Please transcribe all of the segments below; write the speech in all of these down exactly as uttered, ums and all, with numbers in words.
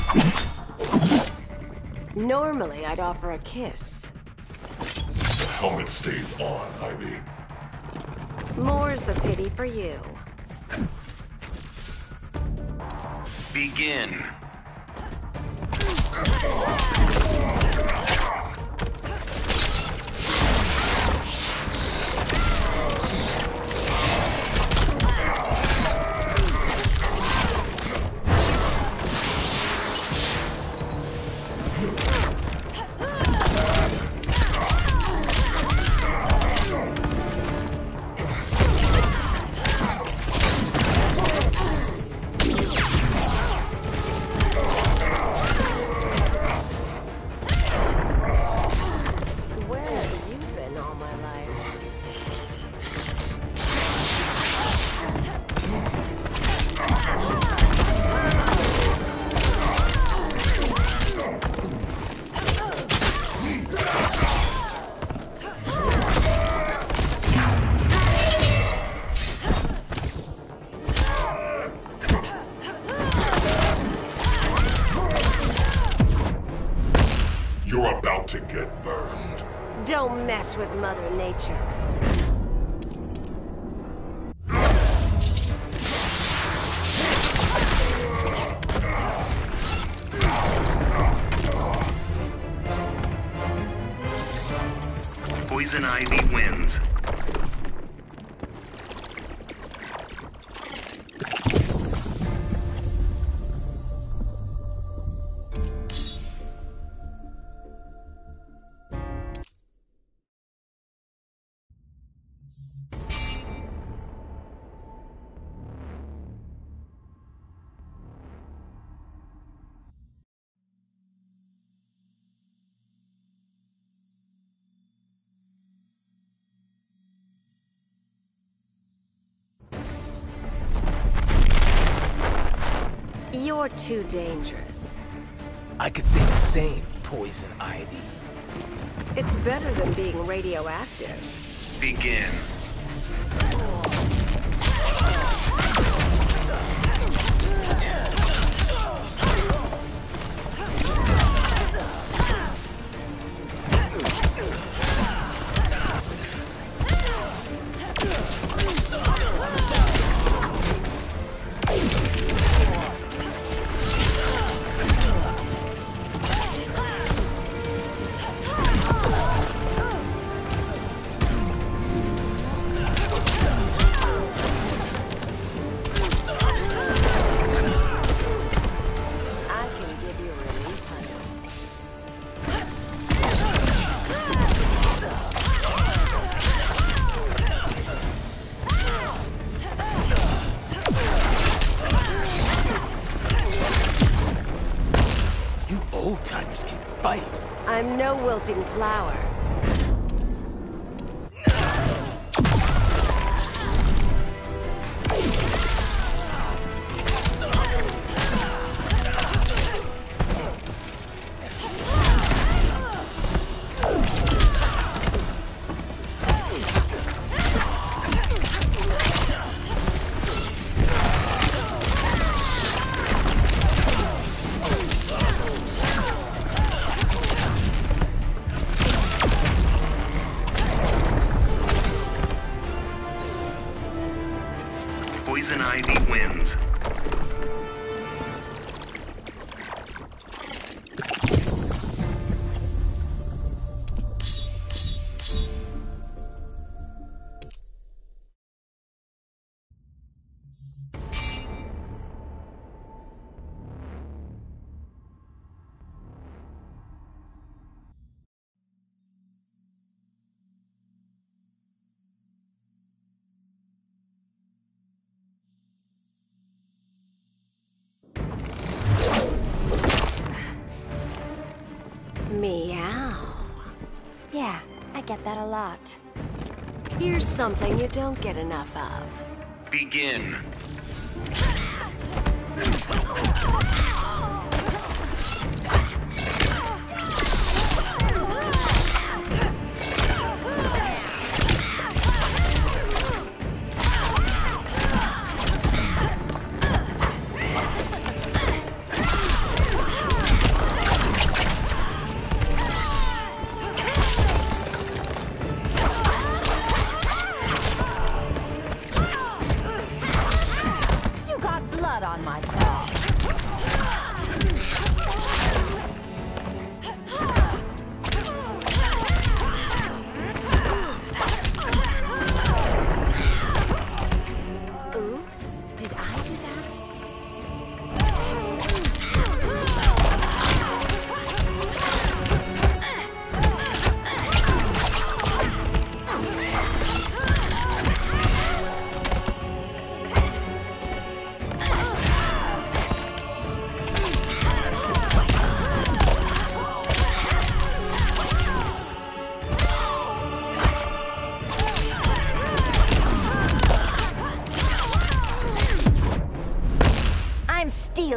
Normally, I'd offer a kiss. The helmet stays on, Ivy. More's the pity for you. Begin. You're about to get burned. Don't mess with Mother Nature. Poison Ivy wins. You're too dangerous. I could say the same, Poison Ivy. It's better than being radioactive. Begin. Old-timers can fight. I'm no wilting flower. Poison Ivy wins. Meow. Yeah, I get that a lot. Here's something you don't get enough of. Begin.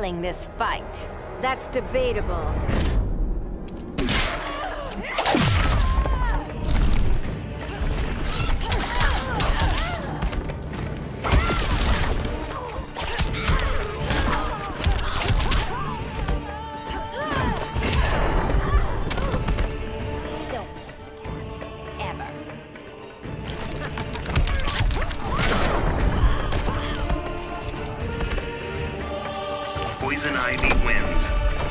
willing this fight. That's debatable. Don't kill the cat. Ever. Poison Ivy wins.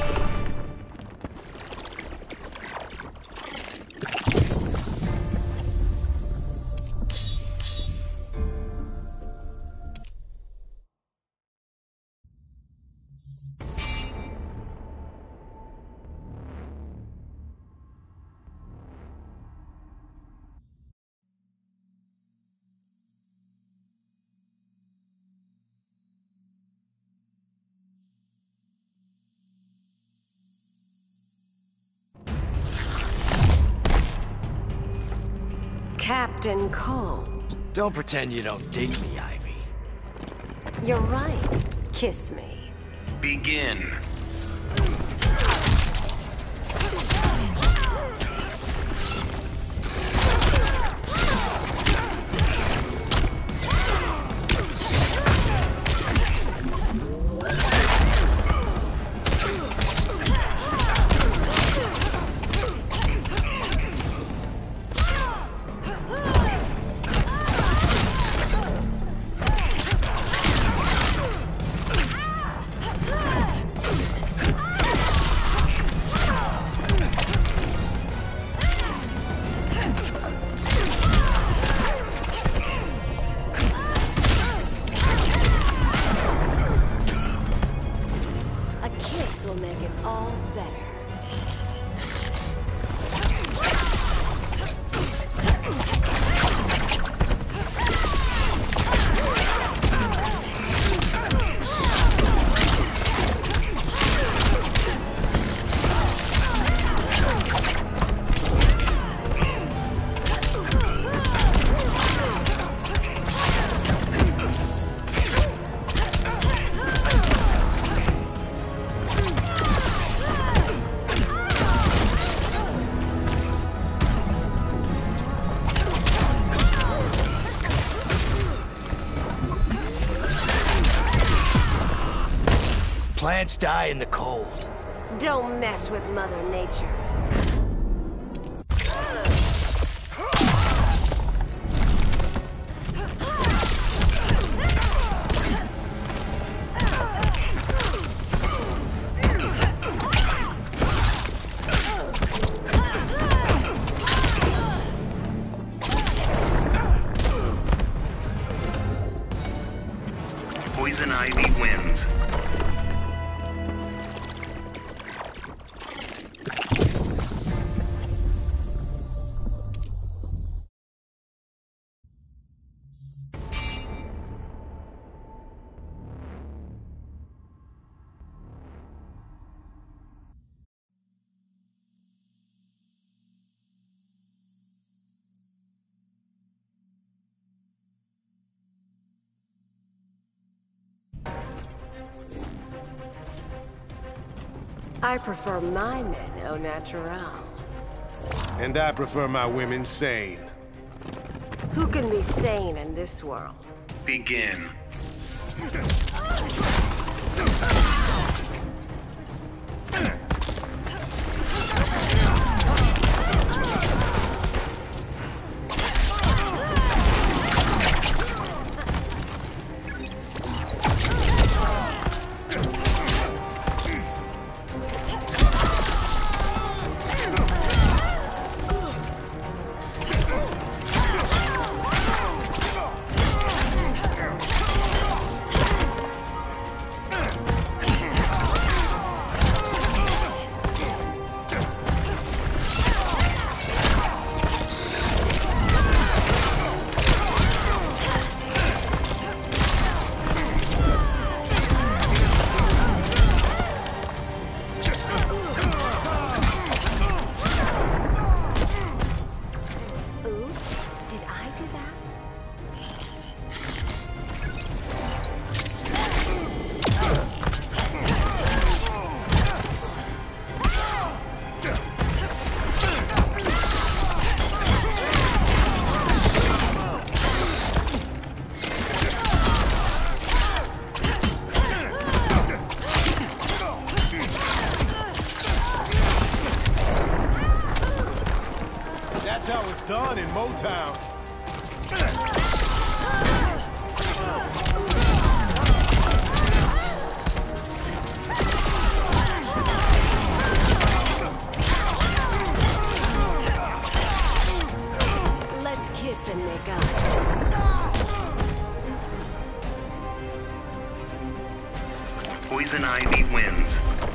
Captain Cold. Don't pretend you don't dig me, Ivy. You're right. Kiss me. Begin. A kiss will make it all better. Plants die in the cold. Don't mess with Mother Nature. Poison Ivy wins. I prefer my men au naturel. And I prefer my women sane. Who can be sane in this world? Begin. Let's kiss and make up. Poison Ivy wins.